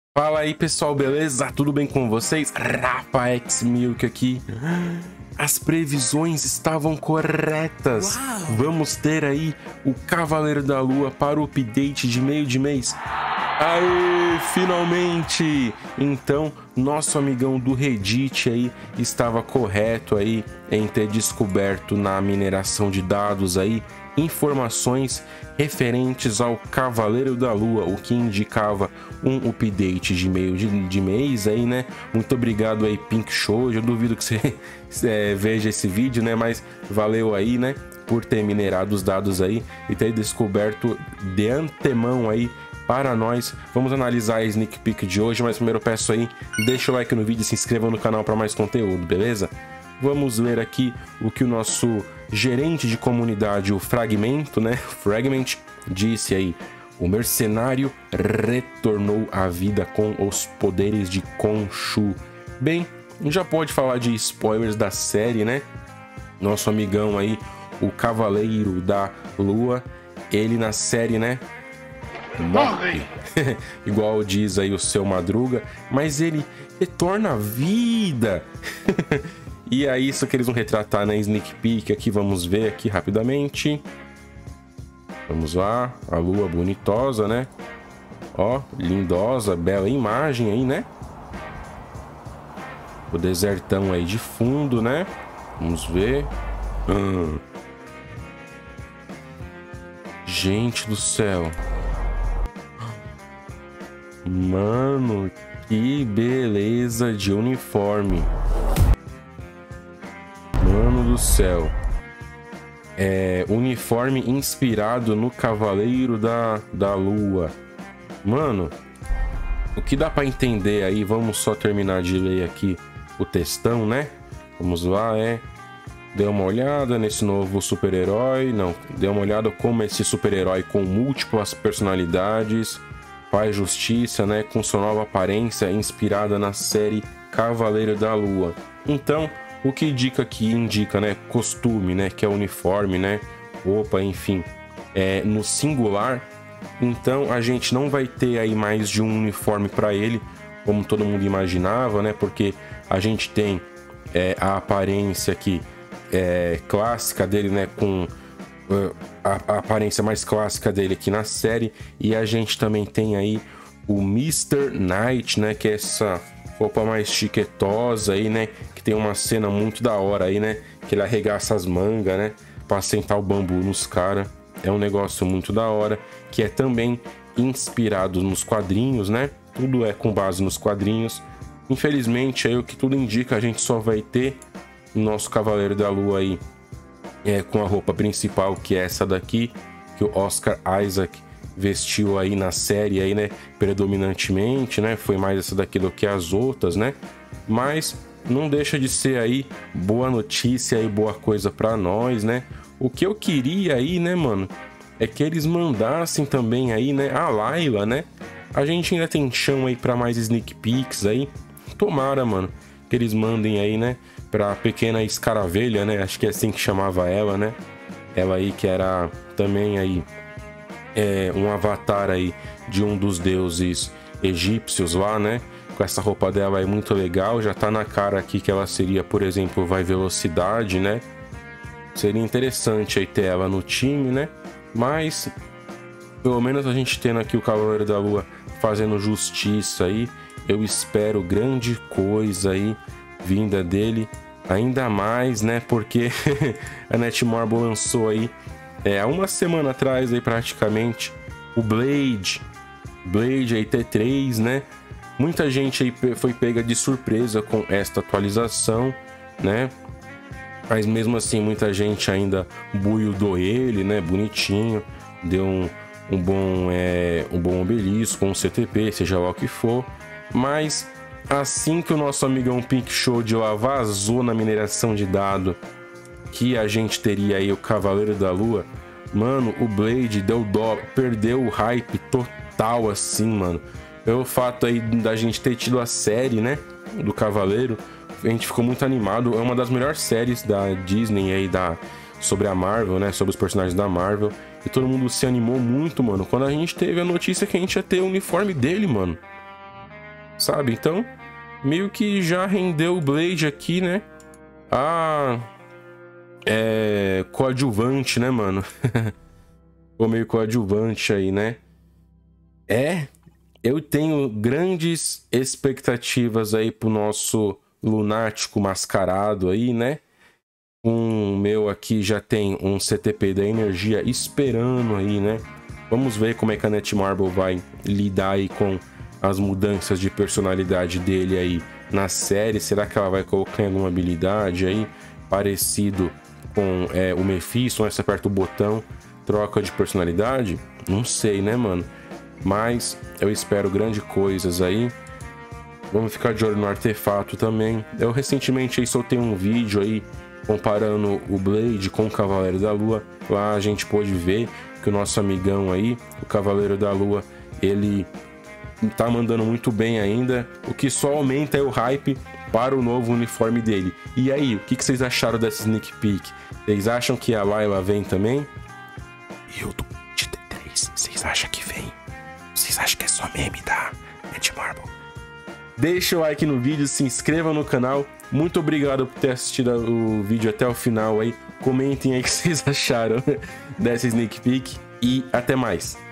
Fala aí pessoal, beleza? Tudo bem com vocês? Rafa X Milk aqui. As previsões estavam corretas. Uau! Vamos ter aí o Cavaleiro da Lua para o update de meio de mês. Aê, finalmente! Então, nosso amigão do Reddit aí estava correto aí em ter descoberto na mineração de dados aí informações referentes ao Cavaleiro da Lua, o que indicava um update de meio de mês aí, né? Muito obrigado aí, Pink Show. Eu duvido que você veja esse vídeo, né? Mas valeu aí, né? Por ter minerado os dados aí e ter descoberto de antemão aí para nós. Vamos analisar a sneak peek de hoje, mas primeiro eu peço aí, deixa o like no vídeo e se inscreva no canal para mais conteúdo, beleza? Vamos ler aqui o que o nosso gerente de comunidade, o Fragmento, né? Fragment, disse aí. O mercenário retornou à vida com os poderes de Khonshu. Bem, já pode falar de spoilers da série, né? Nosso amigão aí, o Cavaleiro da Lua, ele na série, né? Morre! Igual diz aí o seu Madruga, mas ele retorna à vida. E é isso que eles vão retratar na sneak peek aqui, vamos ver aqui rapidamente. Vamos lá, a lua bonitosa, né? Ó, lindosa, bela imagem aí, né? O desertão aí de fundo, né? Vamos ver. Gente do céu. Mano, que beleza de uniforme. Mano do céu. Uniforme inspirado no Cavaleiro da Lua. Mano, o que dá pra entender aí, vamos só terminar de ler aqui o textão, né? Vamos lá, Dê uma olhada nesse novo super-herói. Não, dê uma olhada como esse super-herói com múltiplas personalidades faz justiça, né? Com sua nova aparência inspirada na série Cavaleiro da Lua. Então, o que indica aqui, né? Costume, né? Que é uniforme, né? Roupa, enfim. No singular. Então, a gente não vai ter aí mais de um uniforme para ele, como todo mundo imaginava, né? Porque a gente tem a aparência aqui clássica dele, né? Com a aparência mais clássica dele aqui na série. E a gente também tem aí o Mr. Knight, né? Que é essa roupa mais chiquetosa aí, né? Que tem uma cena muito da hora aí, né? Que ele arregaça as mangas, né? Pra sentar o bambu nos caras. É um negócio muito da hora. Que é também inspirado nos quadrinhos, né? Tudo é com base nos quadrinhos. Infelizmente, aí o que tudo indica, a gente só vai ter o nosso Cavaleiro da Lua aí com a roupa principal, que é essa daqui, que o Oscar Isaac vestiu aí na série aí, né, predominantemente, né, foi mais essa daqui do que as outras, né, mas não deixa de ser aí boa notícia e boa coisa pra nós, né. O que eu queria aí, né, mano, é que eles mandassem também aí, né, a Layla, né, a gente ainda tem chão aí pra mais sneak peeks aí, tomara, mano, que eles mandem aí, né, pra pequena escaravelha, né, acho que é assim que chamava ela, né, ela aí que era também aí um avatar aí de um dos deuses egípcios lá, né? Com essa roupa dela é muito legal. Já tá na cara aqui que ela seria, por exemplo, vai velocidade, né? Seria interessante aí ter ela no time, né? Mas pelo menos a gente tendo aqui o Cavaleiro da Lua fazendo justiça aí. Eu espero grande coisa aí vinda dele. Ainda mais, né? Porque a Netmarble lançou aí há uma semana atrás aí praticamente o Blade aí T3, né? Muita gente aí foi pega de surpresa com esta atualização, né? Mas mesmo assim muita gente ainda buildou ele, né? Bonitinho, deu um bom obelisco, um CTP, seja lá o que for. Mas assim que o nosso amigão Pink Show de lá vazou na mineração de dado que a gente teria aí o Cavaleiro da Lua, mano, o Blade deu dó, perdeu o hype total assim, mano. Pelo fato aí da gente ter tido a série, né, do Cavaleiro, a gente ficou muito animado. É uma das melhores séries da Disney aí, sobre a Marvel, né, sobre os personagens da Marvel. E todo mundo se animou muito, mano, quando a gente teve a notícia que a gente ia ter o uniforme dele, mano. sabe? Então, meio que já rendeu o Blade aqui, né? Coadjuvante, né, mano? Ficou meio coadjuvante aí, né? Eu tenho grandes expectativas aí pro nosso lunático mascarado aí, né? O meu aqui já tem um CTP da energia esperando aí, né? Vamos ver como é que a Netmarble vai lidar aí com as mudanças de personalidade dele aí na série. Será que ela vai colocar alguma habilidade aí parecido com o Mephisto? Você aperta o botão, troca de personalidade? Não sei, né, mano? Mas eu espero grandes coisas aí. Vamos ficar de olho no artefato também. Eu recentemente aí soltei um vídeo aí comparando o Blade com o Cavaleiro da Lua. Lá a gente pôde ver que o nosso amigão aí, o Cavaleiro da Lua, ele tá mandando muito bem ainda, o que só aumenta o hype para o novo uniforme dele. E aí, o que vocês acharam dessa sneak peek? Vocês acham que a Layla vem também? E o do T3, vocês acham que vem? Vocês acham que é só meme da Netmarble? Deixa o like no vídeo, se inscreva no canal. Muito obrigado por ter assistido o vídeo até o final aí. Comentem aí o que vocês acharam dessa sneak peek e até mais.